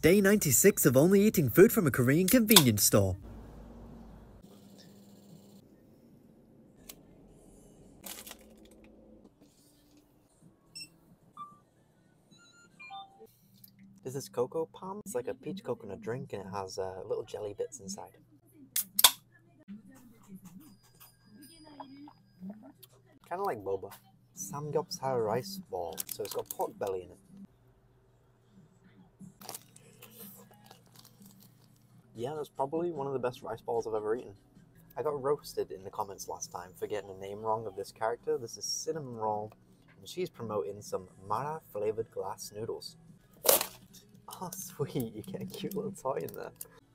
Day 96 of only eating food from a Korean convenience store. This is Cocoa Palm. It's like a peach coconut drink and it has little jelly bits inside. Kind of like boba. Samgyeopsal rice ball, so it's got pork belly in it. Yeah, that's probably one of the best rice balls I've ever eaten. I got roasted in the comments last time for getting the name wrong of this character. This is Cinnamon Roll, and she's promoting some Mara flavored glass noodles. Oh, sweet, you get a cute little toy in there.